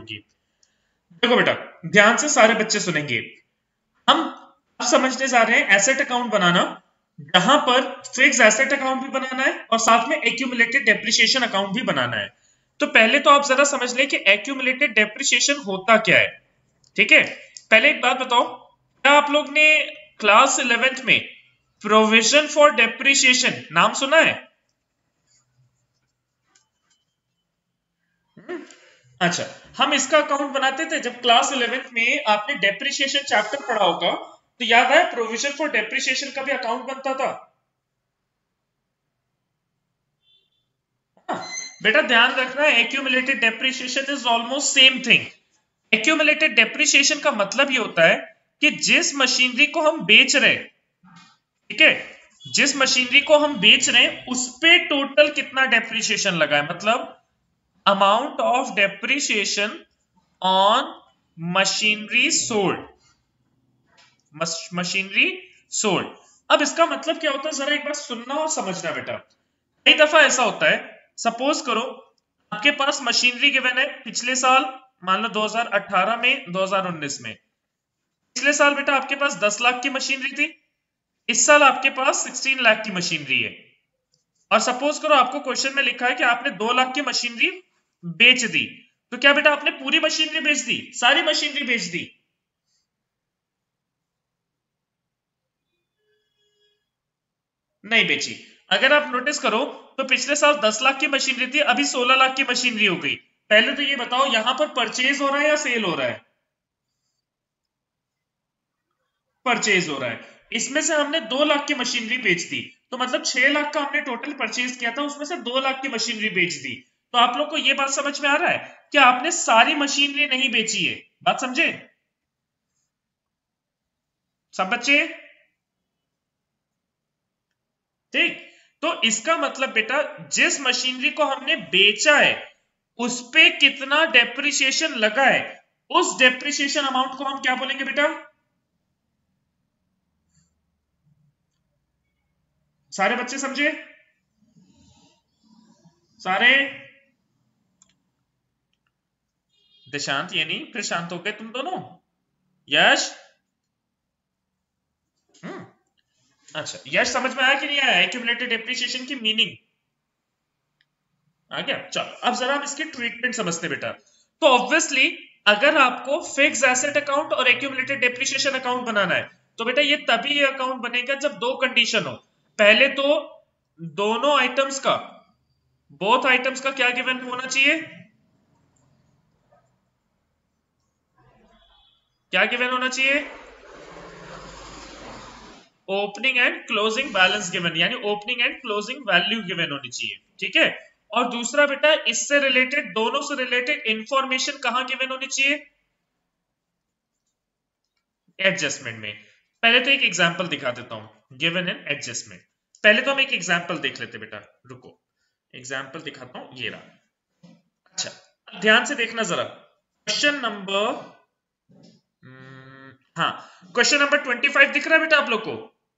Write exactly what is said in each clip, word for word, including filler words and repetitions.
होगी। देखो बेटा ध्यान से सारे बच्चे सुनेंगे, हम अब समझने जा रहे हैं एसेट अकाउंट बनाना, जहां पर फिक्स एसेट अकाउंट भी बनाना है और साथ में एक्यूमुलेटेड डेप्रिसिएशन अकाउंट भी बनाना है। तो पहले तो आप जरा समझ लें कि एक्यूमुलेटेड डेप्रिसिएशन होता क्या है। ठीक है, पहले एक बात बताओ, क्या आप लोग ने क्लास इलेवेंथ में प्रोविजन फॉर डेप्रिसिएशन नाम सुना है? अच्छा, हम इसका अकाउंट बनाते थे जब क्लास इलेवेंथ में आपने डेप्रिसिएशन चैप्टर पढ़ा होगा, तो याद है प्रोविजन फॉर डेप्रिसिएशन का भी अकाउंट बनता था। हाँ, बेटा ध्यान रखना, accumulated depreciation is almost same thing. Accumulated depreciation का मतलब ये होता है कि जिस मशीनरी को हम बेच रहे हैं, ठीक है, जिस मशीनरी को हम बेच रहे हैं उस पे टोटल कितना डेप्रिसिएशन लगा है, मतलब amount of depreciation on machinery sold, machinery sold. अब इसका मतलब क्या होता है, जरा एक बार सुनना और समझना बेटा। कई दफा ऐसा होता है, सपोज करो आपके पास मशीनरी गिवन है पिछले साल, मान लो दो हज़ार अठारह में दो हज़ार उन्नीस में, पिछले साल बेटा आपके पास दस लाख की मशीनरी थी, इस साल आपके पास सोलह लाख की मशीनरी है। और सपोज करो आपको क्वेश्चन में लिखा है कि आपने दो लाख की मशीनरी बेच दी, तो क्या बेटा आपने पूरी मशीनरी बेच दी, सारी मशीनरी बेच दी? नहीं बेची। अगर आप नोटिस करो तो पिछले साल दस लाख की मशीनरी थी, अभी सोलह लाख की मशीनरी हो गई। पहले तो ये बताओ यहां पर परचेज हो रहा है या सेल हो रहा है? परचेज हो रहा है। इसमें से हमने दो लाख की मशीनरी बेच दी, तो मतलब छह लाख का हमने टोटल परचेज किया था, उसमें से दो लाख की मशीनरी बेच दी। तो आप लोग को यह बात समझ में आ रहा है कि आपने सारी मशीनरी नहीं बेची है। बात समझे सब बच्चे? ठीक, तो इसका मतलब बेटा जिस मशीनरी को हमने बेचा है उस पे कितना डेप्रिसिएशन लगा है, उस डेप्रिसिएशन अमाउंट को हम क्या बोलेंगे बेटा? सारे बच्चे समझे? सारे? दिशांत ये नहीं, फिर शांत हो गए तुम दोनों। यश? हम्म, अच्छा यश समझ में आया कि नहीं आया एक्यूमुलेटेड डेप्रिसिएशन की मीनिंग? आ गया? चलो अब जरा हम इसकी ट्रीटमेंट समझते बेटा। तो ऑब्वियसली अगर आपको फिक्स एसेट अकाउंट और एक्यूमुलेटेड डेप्रिसिएशन अकाउंट बनाना है, तो बेटा ये तभी अकाउंट बनेगा जब दो कंडीशन हो। पहले तो दोनों आइटम्स का, बोथ आइटम्स का क्या गिवन होना चाहिए? क्या गिवन होना चाहिए? Opening and closing balance given, यानी opening and closing value given होनी चाहिए। ठीक है, और दूसरा बेटा इससे रिलेटेड, दोनों से रिलेटेड इंफॉर्मेशन कहां गिवन होनी चाहिए? एडजस्टमेंट में। पहले तो एक एग्जांपल दिखा देता हूं, गिवन इन एडजस्टमेंट। पहले तो हम एक एग्जांपल देख लेते बेटा, रुको एग्जांपल दिखाता हूं, ये रहा। अच्छा ध्यान से देखना जरा, क्वेश्चन नंबर, हाँ क्वेश्चन नंबर पच्चीस दिख रहा है बेटा आप लोग को?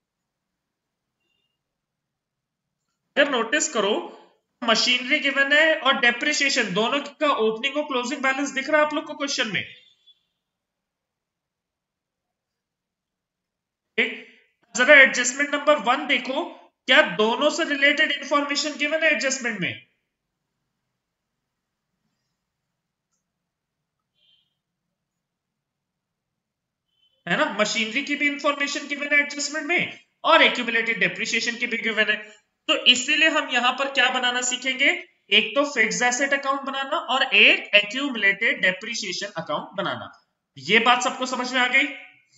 अगर नोटिस करो मशीनरी गिवन है और डेप्रिसिएशन दोनों का ओपनिंग और क्लोजिंग बैलेंस दिख रहा है आप लोग को क्वेश्चन में? जरा एडजस्टमेंट नंबर वन देखो, क्या दोनों से रिलेटेड इंफॉर्मेशन गिवन है एडजस्टमेंट में? है ना, मशीनरी की भी इंफॉर्मेशन गिवन है एडजस्टमेंट में और एक्यूमुलेटेड डेप्रिसिएशन की भी गिवन है। तो इसीलिए हम यहां पर क्या बनाना सीखेंगे, एक तो फिक्स्ड एसेट अकाउंट बनाना और एक एक्यूमुलेटेड डेप्रिसिएशन अकाउंट बनाना। ये बात सबको समझ में आ गई?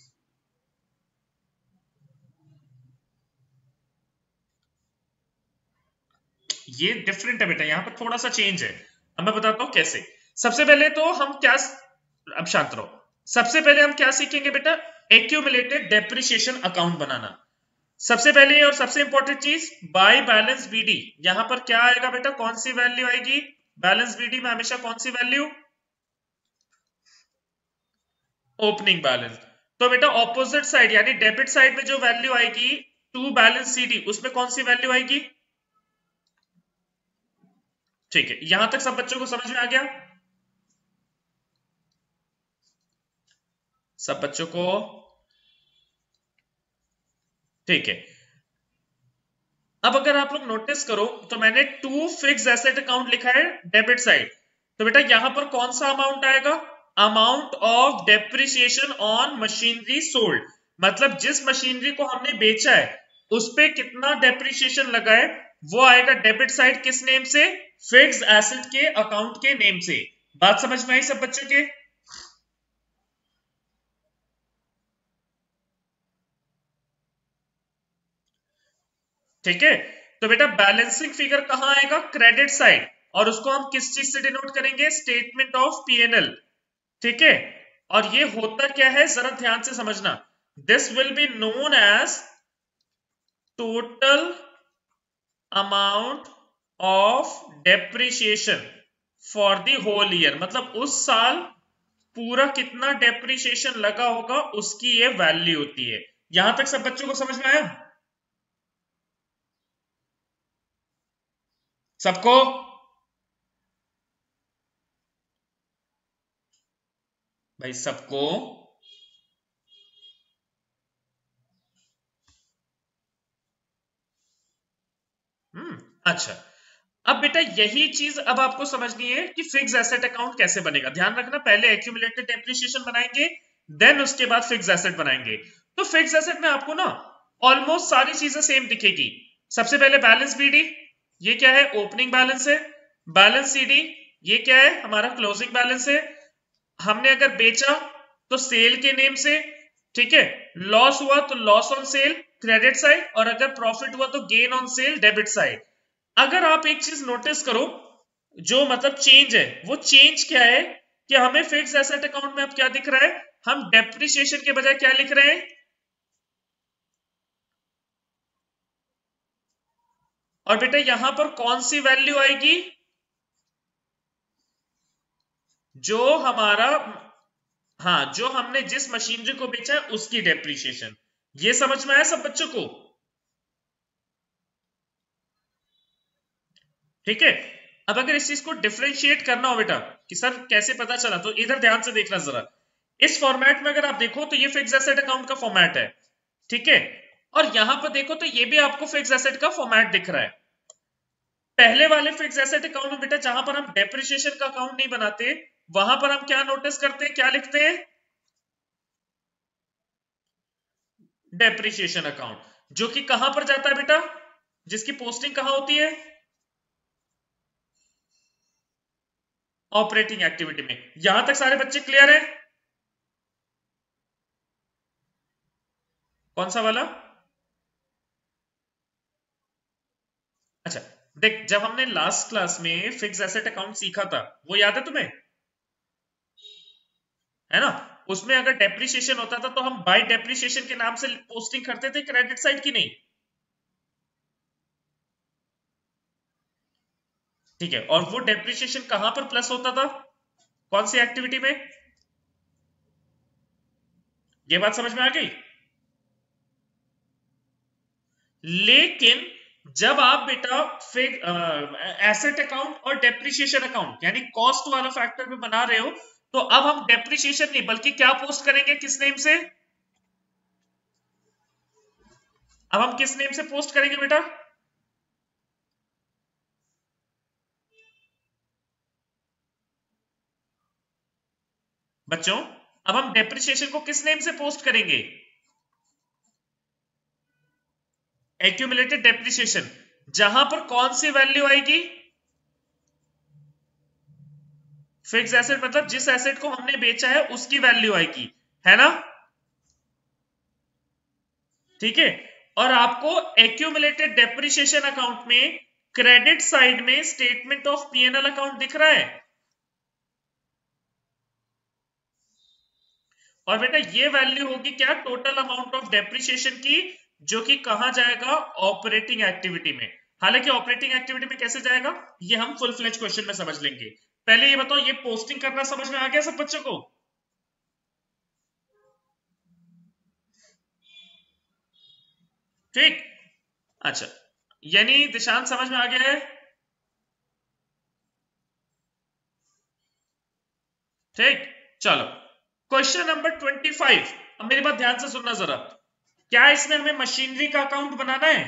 ये डिफरेंट है बेटा, यहां पर थोड़ा सा चेंज है। अब मैं बताता हूं कैसे। सबसे पहले तो हम क्या, अब शांत रहो, सबसे पहले हम क्या सीखेंगे बेटा, एक्यूमुलेटेड डेप्रिसिएशन अकाउंट बनाना। सबसे पहले और सबसे इंपॉर्टेंट चीज बाय बैलेंस बीडी, यहां पर क्या आएगा बेटा, कौन सी वैल्यू आएगी बैलेंस बीडी में? हमेशा कौन सी वैल्यू? Opening balance. तो बेटा ऑपोजिट साइड यानी डेबिट साइड में जो वैल्यू आएगी टू बैलेंस सीडी, उसमें कौन सी वैल्यू आएगी? ठीक है, यहां तक सब बच्चों को समझ में आ गया? सब बच्चों को ठीक है। अब अगर आप लोग नोटिस करो तो मैंने टू फिक्स एसेट अकाउंट लिखा है डेबिट साइड, तो बेटा यहां पर कौन सा अमाउंट आएगा? Amount of depreciation on machinery sold, मतलब जिस मशीनरी को हमने बेचा है उस पे कितना डेप्रिसिएशन लगा है वो आएगा डेबिट साइड। किस नेम से? फिक्स एसेट के अकाउंट के नेम से। बात समझ में आई सब बच्चों के? ठीक है, तो बेटा बैलेंसिंग फिगर कहां आएगा? क्रेडिट साइड, और उसको हम किस चीज से डिनोट करेंगे? Statement of PNL. ठीक है, और ये होता क्या है जरा ध्यान से समझना। This will be known as total amount of depreciation for the whole year, मतलब उस साल पूरा कितना डेप्रिसिएशन लगा होगा उसकी ये वैल्यू होती है। यहां तक सब बच्चों को समझ में आया? सबको? भाई सबको? हम्म, अच्छा। अब बेटा यही चीज अब आपको समझनी है कि फिक्स एसेट अकाउंट कैसे बनेगा। ध्यान रखना, पहले एक्यूमुलेटेड डेप्रिसिएशन बनाएंगे, देन उसके बाद फिक्स एसेट बनाएंगे। तो फिक्स एसेट में आपको ना ऑलमोस्ट सारी चीजें सेम दिखेगी। सबसे पहले बैलेंस बीडी, ये क्या है? ओपनिंग बैलेंस है। बैलेंस सीडी, ये क्या है? हमारा क्लोजिंग बैलेंस है। हमने अगर बेचा तो सेल के नेम से, ठीक है। लॉस हुआ तो loss on sale credit side, और अगर प्रॉफिट हुआ तो gain on sale debit side. अगर आप एक चीज नोटिस करो, जो मतलब चेंज है वो चेंज क्या है कि हमें फिक्स एसेट अकाउंट में अब क्या दिख रहा है? हम डेप्रिसिएशन के बजाय क्या लिख रहे हैं? और बेटा यहां पर कौन सी वैल्यू आएगी? जो हमारा, हाँ, जो हमने जिस मशीनरी को बेचा है उसकी डेप्रिसिएशन। ये समझ में आया सब बच्चों को? ठीक है। अब अगर इस चीज को डिफरेंशिएट करना हो बेटा कि सर कैसे पता चला, तो इधर ध्यान से देखना जरा। इस फॉर्मेट में अगर आप देखो तो ये फिक्स एसेट अकाउंट का फॉर्मेट है, ठीक है। और यहां पर देखो तो ये भी आपको फिक्स एसेट का फॉर्मेट दिख रहा है। पहले वाले फिक्स एसेट अकाउंट में बेटा जहां पर हम डेप्रिसिएशन का अकाउंट नहीं बनाते, वहां पर हम क्या नोटिस करते हैं, क्या लिखते हैं? डेप्रिसिएशन अकाउंट, जो कि कहां पर जाता है बेटा? जिसकी पोस्टिंग कहां होती है? ऑपरेटिंग एक्टिविटी में। यहां तक सारे बच्चे क्लियर है? कौन सा वाला? अच्छा, देख जब हमने लास्ट क्लास में फिक्स एसेट अकाउंट सीखा था वो याद है तुम्हें? है ना? उसमें अगर डेप्रिसिएशन होता था तो हम बाय डेप्रिसिएशन के नाम से पोस्टिंग करते थे क्रेडिट साइड की, नहीं? ठीक है, और वो डेप्रिसिएशन कहां पर प्लस होता था? कौन सी एक्टिविटी में? ये बात समझ में आ गई? लेकिन जब आप बेटा फिक एसेट अकाउंट और डेप्रिसिएशन अकाउंट यानी कॉस्ट वाला फैक्टर में बना रहे हो, तो अब हम डेप्रिसिएशन नहीं बल्कि क्या पोस्ट करेंगे? किस नेम से? अब हम किस नेम से पोस्ट करेंगे बेटा? बच्चों, अब हम डेप्रिसिएशन को किस नेम से पोस्ट करेंगे? एक्यूमुलेटेड डेप्रिसिएशन, जहां पर कौन सी वैल्यू आएगी? फिक्स एसेट, मतलब जिस एसेट को हमने बेचा है उसकी वैल्यू आएगी, है ना? ठीक है, और आपको एक्यूमुलेटेड डेप्रिसिएशन अकाउंट में क्रेडिट साइड में स्टेटमेंट ऑफ पीएनएल अकाउंट दिख रहा है। और बेटा ये वैल्यू होगी क्या? टोटल अमाउंट ऑफ डेप्रिसिएशन की, जो कि कहां जाएगा? ऑपरेटिंग एक्टिविटी में। हालांकि ऑपरेटिंग एक्टिविटी में कैसे जाएगा ये हम फुल फ्लेज क्वेश्चन में समझ लेंगे। पहले ये बताओ, ये पोस्टिंग करना समझ में आ गया सब बच्चों को? ठीक, अच्छा, यानी दिशांत समझ में आ गया है? ठीक, चलो क्वेश्चन नंबर ट्वेंटी फाइव, अब मेरी बात ध्यान से सुनना जरा। क्या इसमें हमें मशीनरी का अकाउंट बनाना है?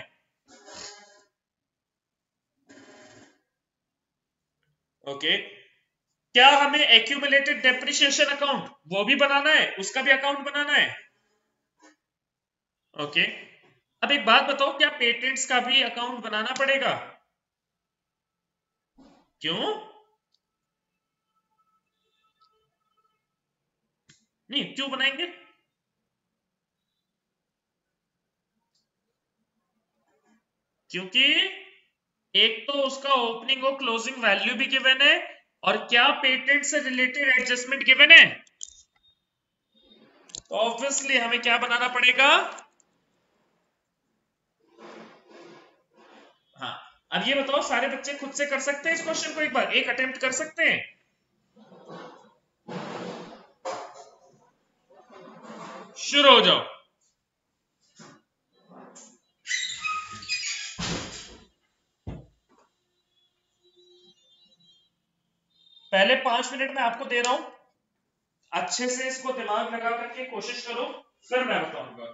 Okay okay. क्या हमें एक्यूमुलेटेड डेप्रिसिएशन अकाउंट वो भी बनाना है, उसका भी अकाउंट बनाना है? Okay okay. अब एक बात बताओ, क्या पेटेंट्स का भी अकाउंट बनाना पड़ेगा? क्यों नहीं, क्यों बनाएंगे? क्योंकि एक तो उसका ओपनिंग और क्लोजिंग वैल्यू भी गिवन है, और क्या पेटेंट से रिलेटेड एडजस्टमेंट गिवन है, तो ऑब्वियसली हमें क्या बनाना पड़ेगा? हाँ, अब ये बताओ, सारे बच्चे खुद से कर सकते हैं इस क्वेश्चन को? एक बार एक अटेम्प्ट कर सकते हैं? शुरू हो जाओ। पहले पांच मिनट में आपको दे रहा हूं, अच्छे से इसको दिमाग लगा करके कोशिश करो, फिर मैं बताऊंगा।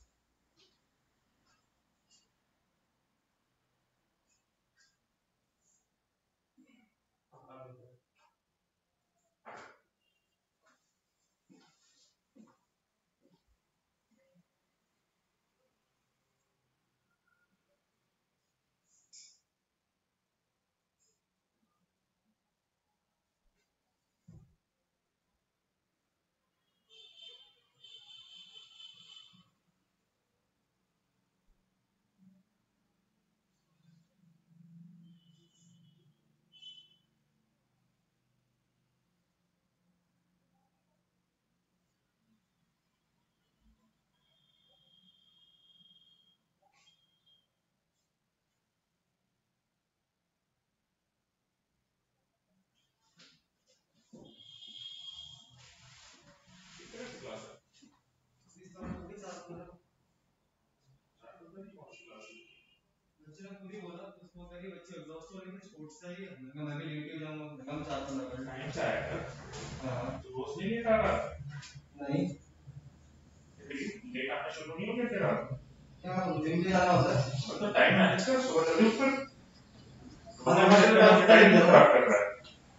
नहीं, लेट आना शुरू नहीं हो गया तेरा? क्या जिम भी जाना होता है तो टाइम मैनेज कर, सुबह जल्दी उठ कर। खाना खा के बाद टाइम खराब कर रहा है।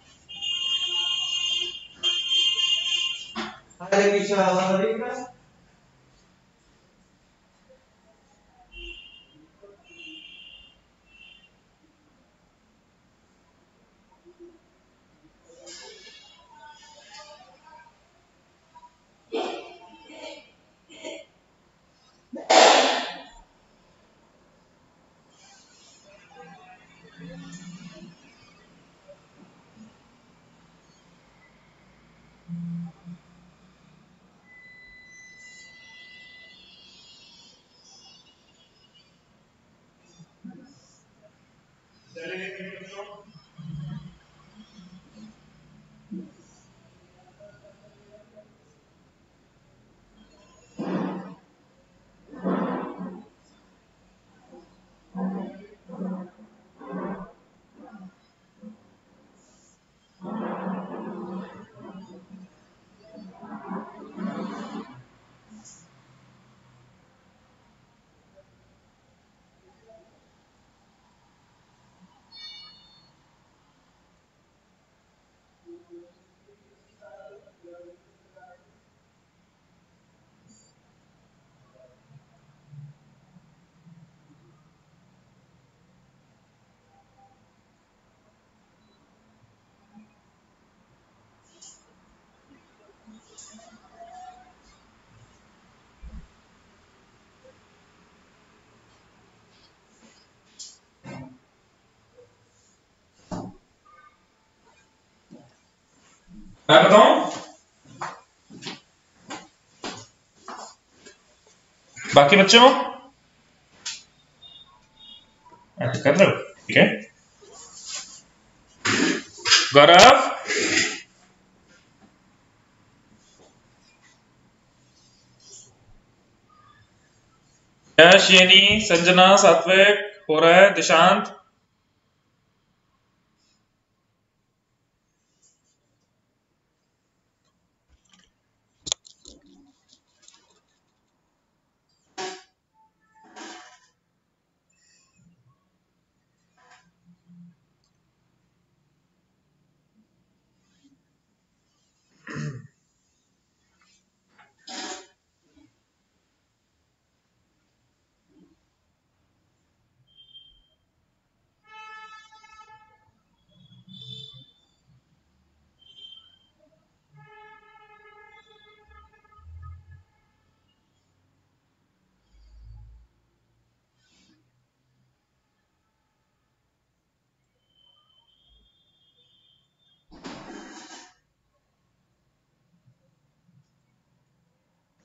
अरे पीछे आवाज आ रही है। मैं बताऊं, बाकी बच्चों कर लो, ठीक है। गौरव, यश, येनी, संजना, सात्विक हो रहा है, दिशांत,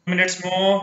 मिनट्स मोर।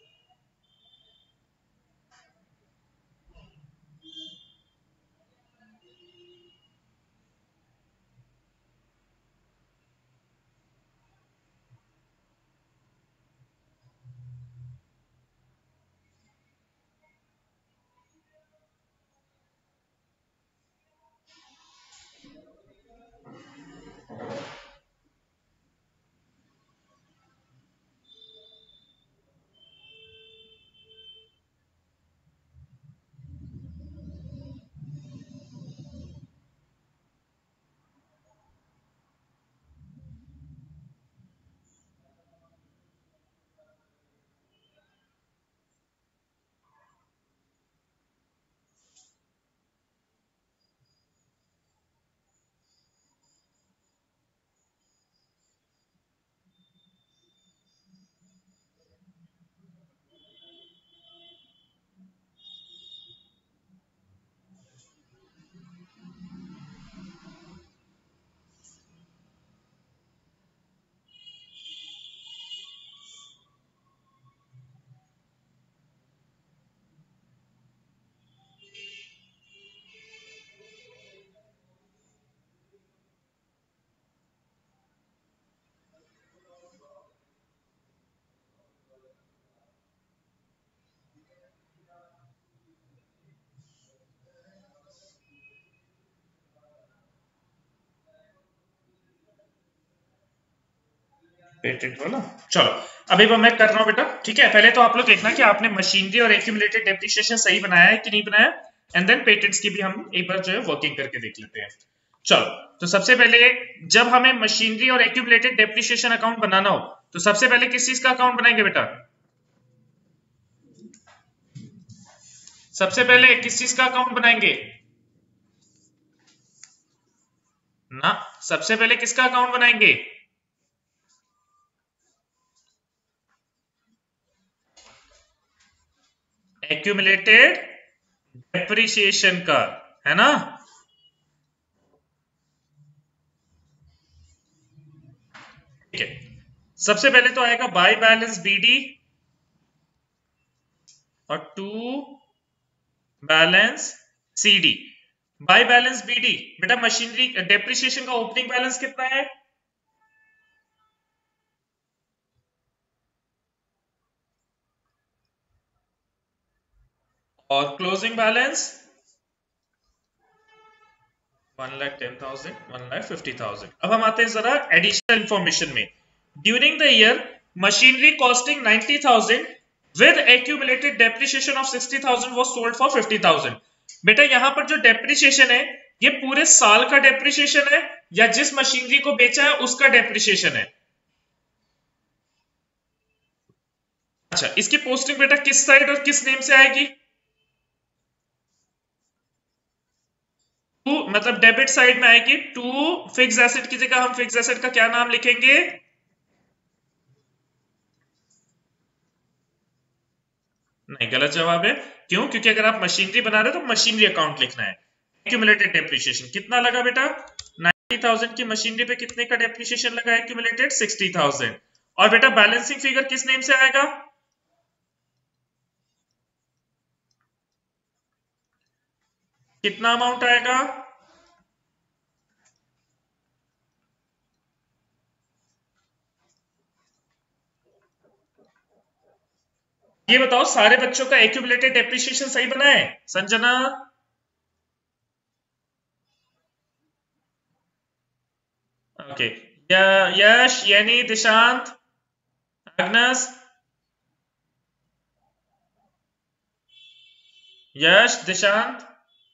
पेटेंट वाला, चलो अभी वो मैं कर रहा हूँ बेटा, ठीक है। पहले तो आप लोग देखना कि आपने मशीनरी और एक्यूमुलेटेड डेप्रिसिएशन सही बनाया है कि नहीं बनाया, एंड देन पेटेंट्स की भी हम एक बार जो है वर्किंग करके देख लेते हैं। चलो, तो सबसे पहले जब हमें मशीनरी और एक्यूमुलेटेड डेप्रिसिएशन अकाउंट बनाना हो तो सबसे पहले किस चीज का अकाउंट बनाएंगे बेटा? सबसे पहले किस चीज का अकाउंट बनाएंगे ना? सबसे पहले किसका अकाउंट बनाएंगे? एक्यूमुलेटेड डेप्रिसिएशन का, है ना? ठीक है, सबसे पहले तो आएगा बाय बैलेंस बीडी और to balance CD. By balance BD बेटा, मशीनरी डेप्रिसिएशन का ओपनिंग बैलेंस कितना है? और closing balance one lakh ten thousand, one lakh fifty thousand. अब हम आते हैं जरा एडिशनल इंफॉर्मेशन में। During the year machinery costing ninety thousand with accumulated depreciation of sixty thousand was sold for fifty thousand. बेटा यहां पर जो डेप्रिसिएशन है ये पूरे साल का डेप्रिसिएशन है या जिस मशीनरी को बेचा है उसका डेप्रिसिएशन है? अच्छा, इसकी पोस्टिंग बेटा किस साइड और किस नेम से आएगी? टू मतलब डेबिट साइड में आएगी। टू फिक्स एसेट की जगह हम फिक्स एसेट का क्या नाम लिखेंगे? नहीं, गलत जवाब है। क्यों? क्योंकि अगर आप मशीनरी बना रहे हो तो मशीनरी अकाउंट लिखना है। एक्यूमुलेटेड डेप्रिसिएशन कितना लगा बेटा? नाइंटी थाउजेंड की मशीनरी पे कितने का डेप्रिसिएशन लगा एक्यूमुलेटेड? Sixty thousand. और बेटा बैलेंसिंग फिगर किस नेम से आएगा? कितना अमाउंट आएगा? ये बताओ सारे बच्चों का एक्यूमुलेटेड डेप्रिसिएशन सही बना है? संजना, ओके, यश, यानी, दिशांत, अग्नस, यश, दिशांत,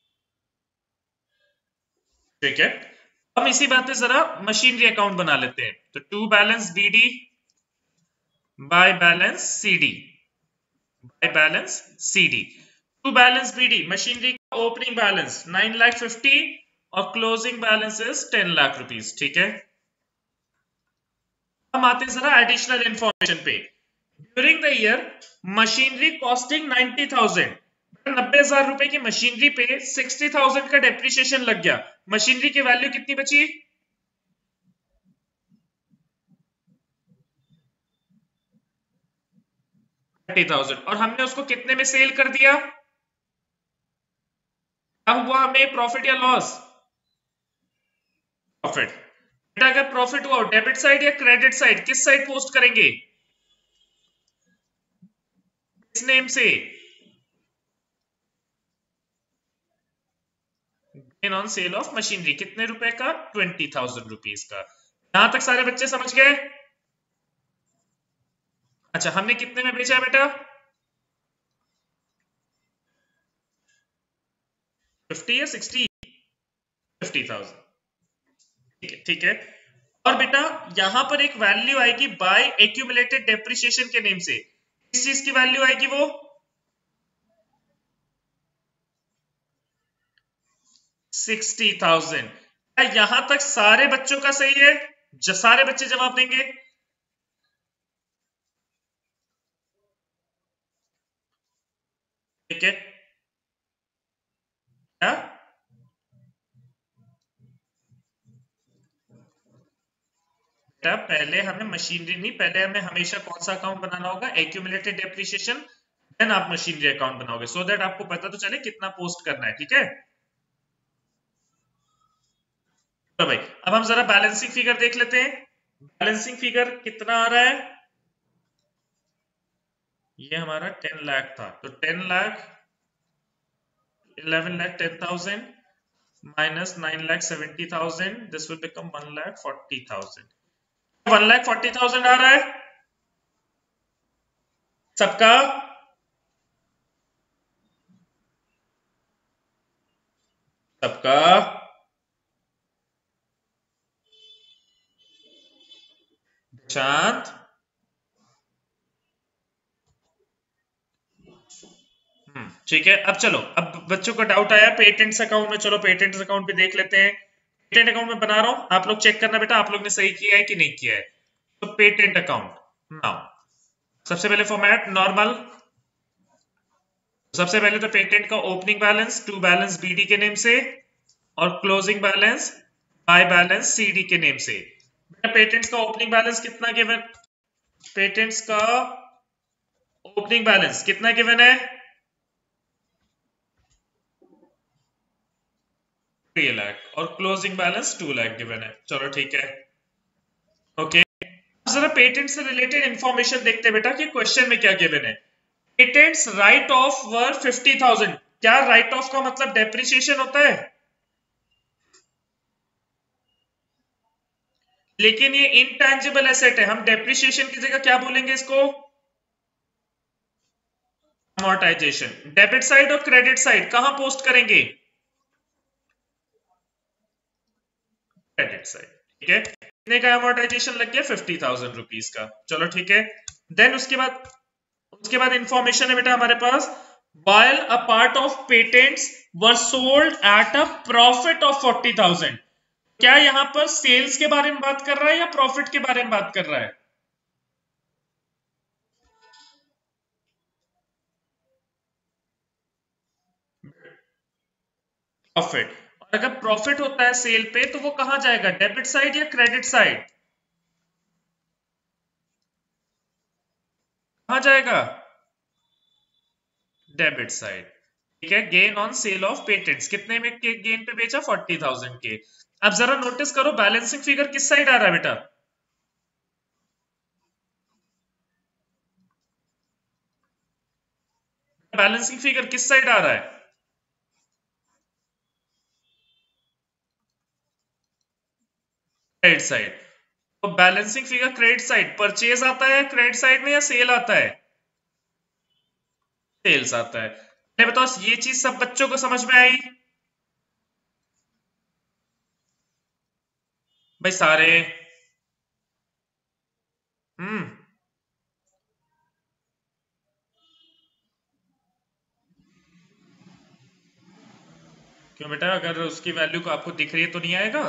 ठीक है। हम इसी बात पे जरा मशीनरी अकाउंट बना लेते हैं। तो to balance BD by balance CD, by balance CD. To balance BD machinery का opening balance nine lakh fifty और closing balance is ten lakh rupees, ठीक है। हम आते हैं जरा एडिशनल इंफॉर्मेशन पे। During the year machinery costing ninety thousand, नब्बे हजार रुपए की मशीनरी पे सिक्सटी थाउजेंड का डेप्रिसिएशन लग गया, मशीनरी की वैल्यू कितनी बची? थर्टी थाउजेंड, और हमने उसको कितने में सेल कर दिया? क्या हुआ हमें, प्रॉफिट या लॉस? प्रॉफिट। बेटा अगर प्रॉफिट हुआ डेबिट साइड या क्रेडिट साइड, किस साइड पोस्ट करेंगे? किस नेम से? Gain on sale of machinery. कितने रुपए का? ट्वेंटी थाउजेंड रुपीज का। यहां तक सारे बच्चे समझ गए? अच्छा, हमने कितने में बेचा है बेटा? फिफ्टी या सिक्सटी? Fifty thousand. ठीक है, ठीक है। और बेटा यहां पर एक वैल्यू आएगी बाय एक्यूमुलेटेड डेप्रिसिएशन के नेम से। किस चीज की वैल्यू आएगी वो? Sixty thousand. क्या यहां तक सारे बच्चों का सही है? ज, सारे बच्चे जवाब देंगे? ठीक है। क्या? बेटा पहले हमें मशीनरी नहीं, पहले हमें हमेशा कौन सा अकाउंट बनाना होगा? Accumulated depreciation. देन आप मशीनरी अकाउंट बनाओगे, सो दैट आपको पता तो चले कितना पोस्ट करना है। ठीक है, तो भाई अब हम जरा बैलेंसिंग फिगर देख लेते हैं। बैलेंसिंग फिगर कितना आ रहा है? ये हमारा टेन लाख था, तो ten lakh, eleven lakh ten thousand minus nine lakh seventy thousand, this will become one lakh forty thousand. One lakh forty thousand आ रहा है सबका? सबका? शांत। ठीक है, अब चलो, अब बच्चों को डाउट आया पेटेंट्स अकाउंट में, चलो पेटेंट्स अकाउंट पे देख लेते हैं। पेटेंट अकाउंट में बना रहा हूं, आप लोग चेक करना बेटा आप लोग ने सही किया है कि नहीं किया है। तो पेटेंट अकाउंट नाउ, सबसे पहले फॉर्मेट नॉर्मल। सबसे पहले तो पेटेंट का opening balance to balance BD के नेम से, और closing balance by balance CD के नेम से। बेटा पेटेंट्स का ओपनिंग बैलेंस कितना गिवन? पेटेंट्स का ओपनिंग बैलेंस कितना गिवन है? थ्री लाख, और closing balance two lakh given है। चलो ठीक है, ओके। जरा पेटेंट से रिलेटेड इंफॉर्मेशन देखते हैं बेटा कि क्वेश्चन में क्या गिवन है। Patents write off were fifty thousand. क्या राइट ऑफ का मतलब डेप्रिसिएशन होता है? लेकिन ये इनटैंजिबल एसेट है, हम डेप्रिसिएशन की जगह क्या बोलेंगे इसको? अमोर्टाइजेशन। डेबिट साइड और क्रेडिट साइड कहां पोस्ट करेंगे? Credit side. ठीक है, कितने का अमोर्टाइजेशन लग गया? फिफ्टी थाउजेंड रुपीज का। चलो ठीक है, देन उसके बाद उसके बाद इंफॉर्मेशन है बेटा हमारे पास, while a part of patents were sold at a profit of forty thousand. क्या यहां पर सेल्स के बारे में बात कर रहा है या प्रॉफिट के बारे में बात कर रहा है? प्रॉफिट। और अगर प्रॉफिट होता है सेल पे तो वो कहां जाएगा? डेबिट साइड या क्रेडिट साइड? कहां जाएगा? Debit side. ठीक है, gain on sale of patents कितने में के गेन पे बेचा? फोर्टी थाउजेंड के। अब जरा नोटिस करो बैलेंसिंग फिगर किस साइड आ रहा है बेटा? बैलेंसिंग फिगर किस साइड आ रहा है? Credit side. तो balancing figure credit side purchase आता है क्रेडिट साइड में या सेल आता है? सेल्स आता है। मैं बताओ ये चीज सब बच्चों को समझ में आई? भाई सारे? हम्म क्यों बेटा, अगर उसकी वैल्यू को आपको दिख रही है तो नहीं आएगा?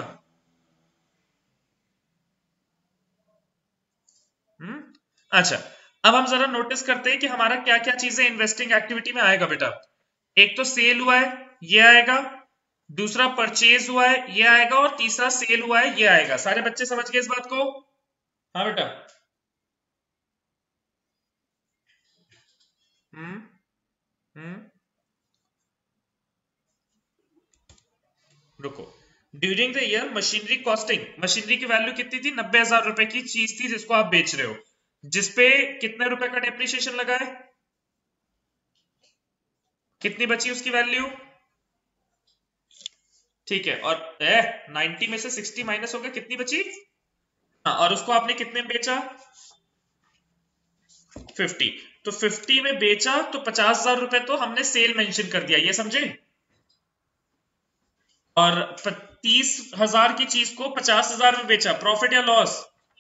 हम्म अच्छा, अब हम जरा नोटिस करते हैं कि हमारा क्या क्या चीजें इन्वेस्टिंग एक्टिविटी में आएगा बेटा। एक तो सेल हुआ है, ये आएगा। दूसरा परचेज हुआ है, ये आएगा। और तीसरा सेल हुआ है, ये आएगा। सारे बच्चे समझ गए इस बात को? हाँ बेटा। हम्म हम्म रुको। During the year machinery costing, machinery की वैल्यू कितनी थी? नब्बे हजार रुपए की चीज थी जिसको आप बेच रहे हो, जिसपे कितने रुपए का डेप्रिसिएशन लगा है? कितनी बची उसकी वैल्यू? ठीक है, और ए, नब्बे में से साठ माइनस हो गया, कितनी बची? हाँ, और उसको आपने कितने में बेचा? पचास। तो पचास में बेचा तो पचास हजार रुपए तो हमने सेल मेंशन कर दिया, ये समझे? और तीस हजार की चीज को पचास हजार में बेचा, प्रॉफिट या लॉस?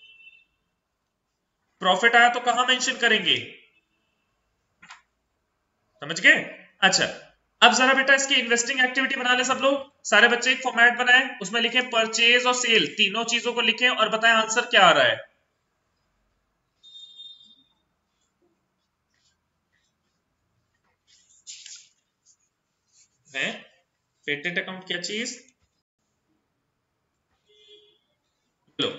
प्रॉफिट आया तो कहां मेंशन करेंगे? समझ गए? अच्छा, अब जरा बेटा इसकी इन्वेस्टिंग एक्टिविटी बना ले सब लोग, सारे बच्चे एक फॉर्मेट बनाए, उसमें लिखे परचेज और सेल, तीनों चीजों को लिखें और बताएं आंसर क्या आ रहा है। है पेटेंट अकाउंट क्या चीज? लो,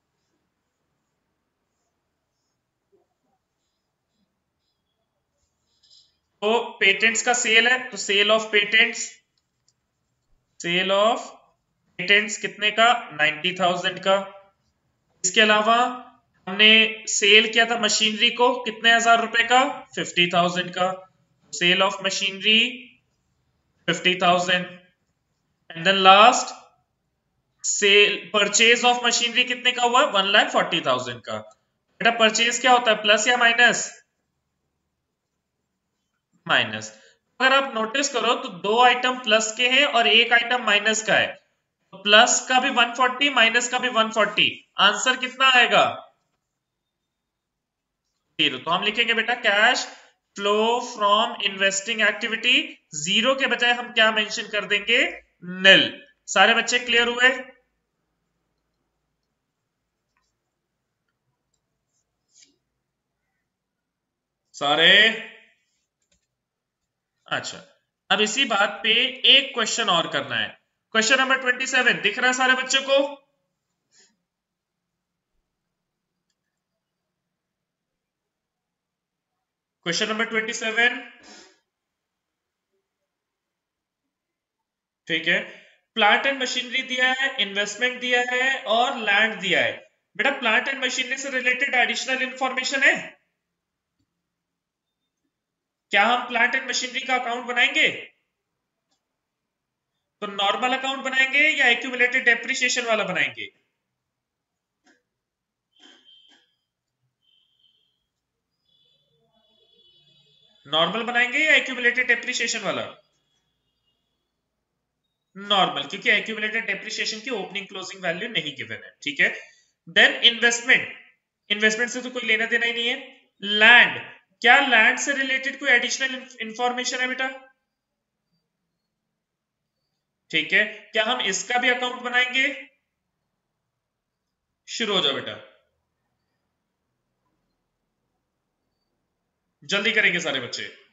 तो पेटेंट्स का सेल है तो sale of patents, sale of patents कितने का? नाइन्टी थाउजेंड का। इसके अलावा हमने सेल किया था मशीनरी को, कितने हजार रुपए का? फिफ्टी थाउजेंड का। Sale of machinery fifty thousand. And then last sale purchase of machinery कितने का हुआ? वन लाख फोर्टी थाउजेंड का। बेटा परचेज क्या होता है, प्लस या माइनस? माइनस। अगर आप नोटिस करो तो दो आइटम प्लस के हैं और एक आइटम माइनस का है, तो प्लस का भी वन फोर्टी, माइनस का भी वन फोर्टी, आंसर कितना आएगा? जीरो। तो हम लिखेंगे बेटा cash flow from investing activity, zero के बजाय हम क्या मेंशन कर देंगे? निल। सारे बच्चे क्लियर हुए? सारे? अच्छा, अब इसी बात पे एक क्वेश्चन और करना है। क्वेश्चन नंबर ट्वेंटी सेवन दिख रहा है सारे बच्चों को? क्वेश्चन नंबर ट्वेंटी सेवन, ठीक है। प्लांट एंड मशीनरी दिया है, इन्वेस्टमेंट दिया है और लैंड दिया है। बेटा प्लांट एंड मशीनरी से रिलेटेड एडिशनल इंफॉर्मेशन है क्या? हम प्लांट एंड मशीनरी का अकाउंट बनाएंगे तो नॉर्मल अकाउंट बनाएंगे या एक्यूमुलेटेड डेप्रिसिएशन वाला बनाएंगे? नॉर्मल बनाएंगे या एक्यूमुलेटेड डेप्रिसिएशन वाला? नॉर्मल, क्योंकि एक्यूमुलेटेड डेप्रिसिएशन की ओपनिंग क्लोजिंग वैल्यू नहीं गिवन है, ठीक है। देन इन्वेस्टमेंट, इन्वेस्टमेंट से तो कोई लेना देना ही नहीं है। लैंड, क्या लैंड से रिलेटेड कोई एडिशनल इंफॉर्मेशन है बेटा? ठीक है, क्या हम इसका भी अकाउंट बनाएंगे? शुरू हो जाओ बेटा, जल्दी करेंगे सारे बच्चे।